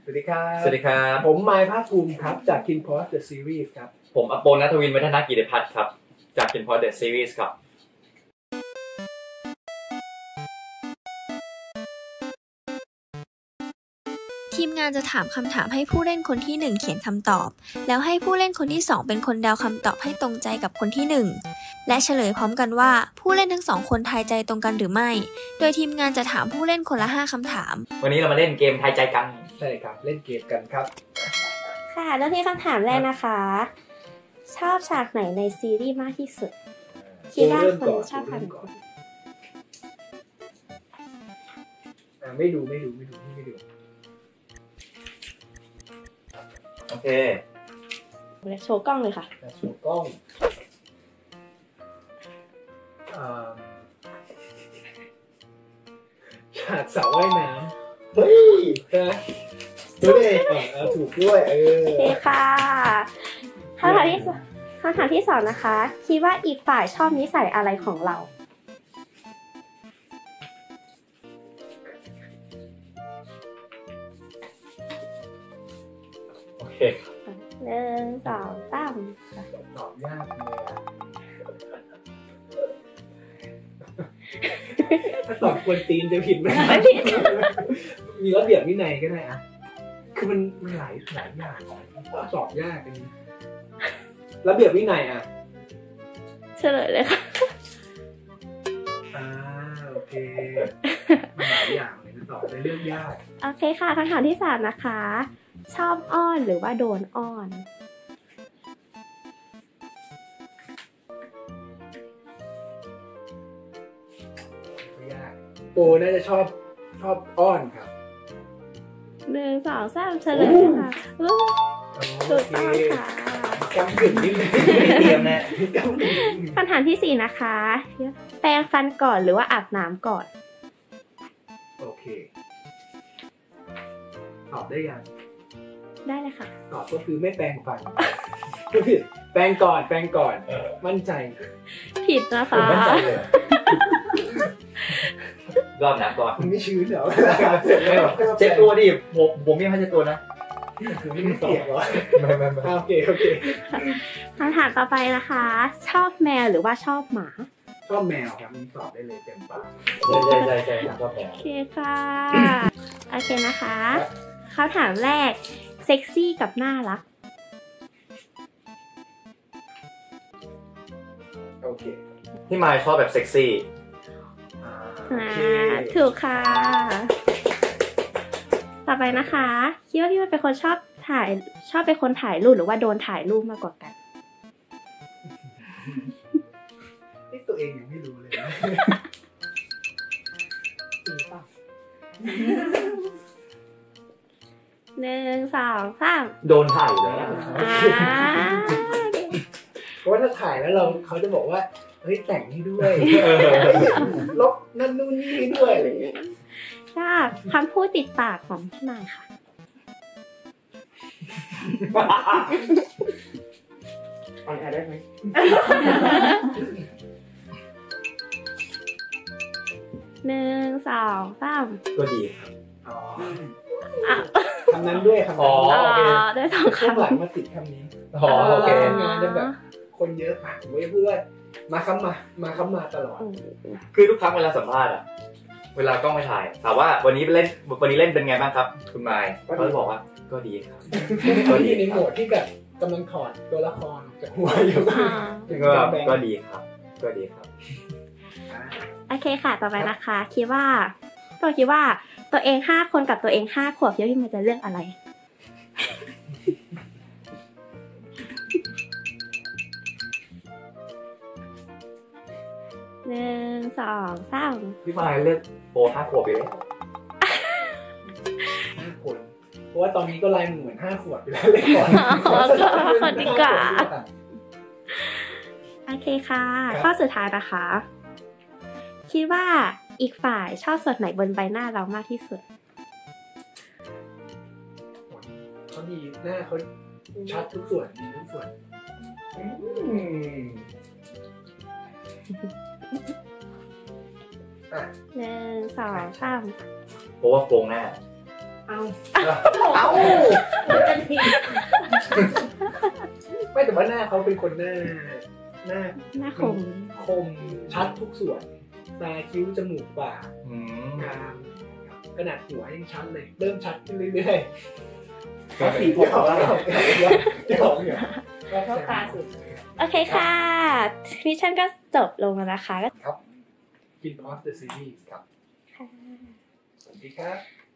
วัสดีครับสวัสดีครับผมไมค์ภาคภูมิครับจาก KinPost The Series ครับผมอโปณ ณัฐวิน วัฒนกิติพัฒน์ครับจาก KinPost The Series ครับทีมงานจะถามคำถามให้ผู้เล่นคนที่1เขียนคำตอบแล้วให้ผู้เล่นคนที่2เป็นคนเดาคำตอบให้ตรงใจกับคนที่1และเฉลยพร้อมกันว่าผู้เล่นทั้ง2คนทายใจตรงกันหรือไม่โดยทีมงานจะถามผู้เล่นคนละ5คำถามวันนี้เรามาเล่นเกมทายใจกันใช่ครับเล่นเกมกันครับค่ะเริ่มที่คำถามแรกนะคะชอบฉากไหนในซีรีส์มากที่สุดคิดว่าคนชอบฉากไหนไม่ดูโอเคโชว์กล้องเลยค่ะโชว์กล้องฉากสระว่ายน้ำเฮ้ยนะดูดิถูกด้วยโอเคค่ะคำถามที่2นะคะคิดว่าอีกฝ่ายชอบนิสัยอะไรของเราโอเค 1 2 3 ตอบยากเลยถ้าตอบกวนตีนจะผิดไหมมีระเบียบวินัยก็ได้อะคือมันหลายอย่างสอบยากอันนี้ระเบียบวินัยเฉลยเลยค่ะโอเคหลายอย่างเลยนะตอบในเรื่องยากโอเคค่ะคำถามที่3นะคะชอบอ้อนหรือว่าโดนอ้อนยากโปน่าจะชอบอ้อนครับ 1 2 3เฉลยค่ะถูกต้องค่ะกำกึ่งนิดนึงเตรียมนะคำถามที่4นะคะแปรงฟันก่อนหรือว่าอาบน้ำก่อนโอเคตอบได้ยังได้เลยค่ะตอบก็คือไม่แปรงฟันผิดแปรงก่อนมั่นใจผิดนะคะมั่นใจเลยรอบน้ำก่อนไม่ชื้นเหรอเช็ดตัวดิผมไม่ให้เช็ดตัวนะคือไม่เปียกเหรอไม่โอเคคำถามต่อไปนะคะชอบแมวหรือว่าชอบหมาชอบแมวครับตอบได้เลยเต็มปากใช่ชอบแมวโอเคค่ะโอเคนะคะเขาถามแรกเซ็กซี่กับน่ารักโอเคพี่มายชอบแบบเซ็กซี่ถูกค่ะต่อไปนะคะคิดว่าพี่มันเป็นคนชอบเป็นคนถ่ายรูปหรือว่าโดนถ่ายรูปมากกว่ากันนี่ตัวเองยังไม่รู้เลยจริงป่ะ 1 2 3 โดนถ่ายอยู่แล้วเพราะว่าถ้าถ่ายแล้วเขาจะบอกว่าเฮ้ยแต่งให้ด้วยลบนั่นนู่นนี่ด้วยอะไรอย่างเงี้ยค่ะคำพูดติดปากของพี่นายค่ะออนแอร์ได้ไหม 1 2 3 ก็ดีครับคำนั้นด้วยคำนั้นได้2คำหลังมาติดคำนี้โอเคงานจะแบบคนเยอะผ่านไม่เพื่อนมาค้ำมาตลอดคือทุกครั้งเวลาสัมภาษณ์เวลากล้องมาถ่ายถามว่าวันนี้เล่นเป็นไงบ้างครับคุณมายเขาจะบอกว่าก็ดีครับก็ดีในโหมดที่แบบกำลังถอดตัวละครจากหัวอยู่ก็ดีครับโอเคค่ะต่อไปนะคะคิดว่าตัวเอง5คนกับตัวเอง5ขวบคิดว่าพี่มันจะเลือกอะไร1 2 3 พี่มายเลือกโป5 ขวบไปเลย 5 คนเพราะว่าตอนนี้ก็ลายเหมือน5 ขวบไปแล้วเลยก่อนดีกว่าโอเคค่ะข้อสุดท้ายนะคะคิดว่าอีกฝ่ายชอบส่วนไหนบนใบหน้าเรามากที่สุดเขาดีหน้าเขาชัดทุกส่วนดีทุกส่วน 1 2 3 เพราะว่าโครงหน้าเอาเอ้าไม่แต่ว่าหน้าเขาเป็นคนหน้าหน้าคมคมชัดทุกส่วนตาคิ้วจมูกปากอืมกรามขนาดหัวยังชัดเลย เริ่มชัดขึ้นเรื่อยๆก็สีผมเดี๋ยวเข้าตาสุดโอเคค่ะมิชชั่นก็จบลงแล้วนะคะกินพอสเดอะซีรีส์ครับ สวัสดีครับ